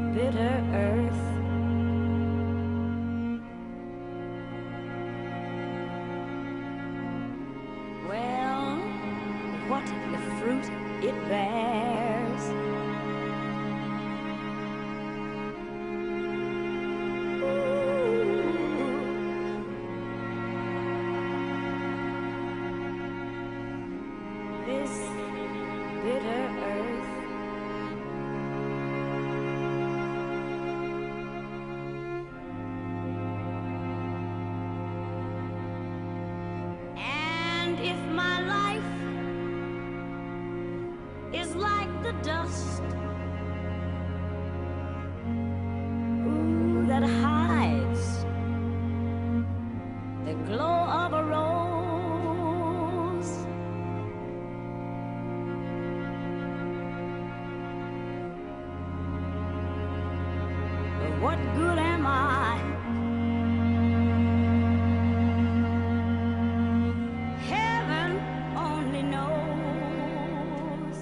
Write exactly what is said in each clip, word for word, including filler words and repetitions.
bitter earth. Well, what the fruit it bears? Ooh. This bitter earth. And if my life is like the dust, ooh, that hides the glow of a rose, what good am I? Heaven only knows.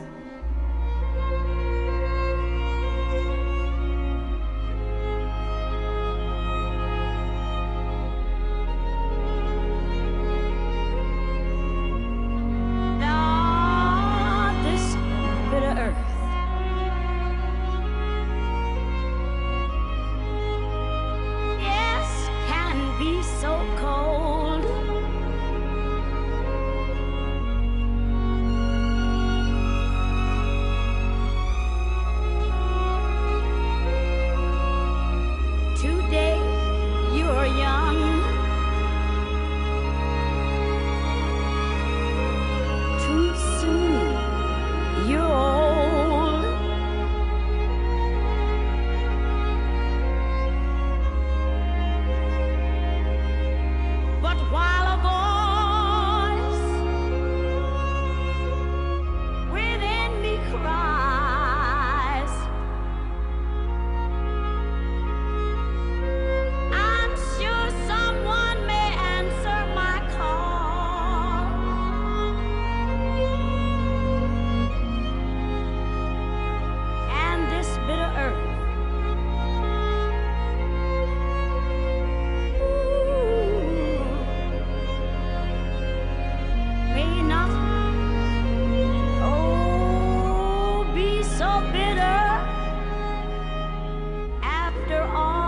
Ah, this bitter earth. Be so cold. Today you're young, too soon you're old. But while a voice within me cries, I'm sure someone may answer my call. And this bitter earth may not, oh, be so bitter after all.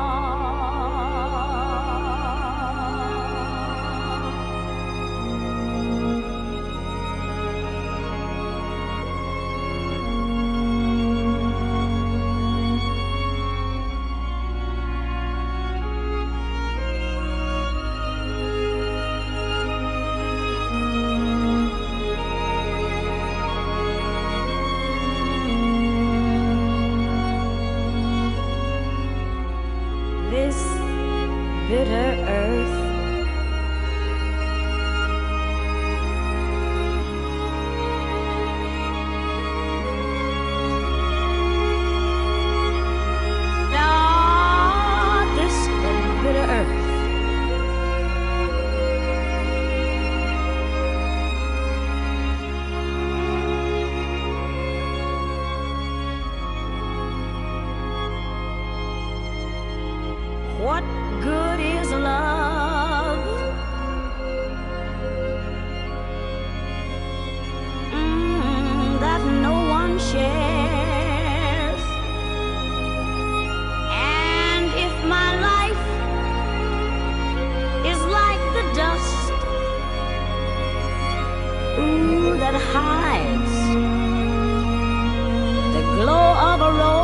This bitter earth. Ah, this bitter earth. What good is love? Mm, that no one shares. And if my life is like the dust, ooh, that hides the glow of a rose,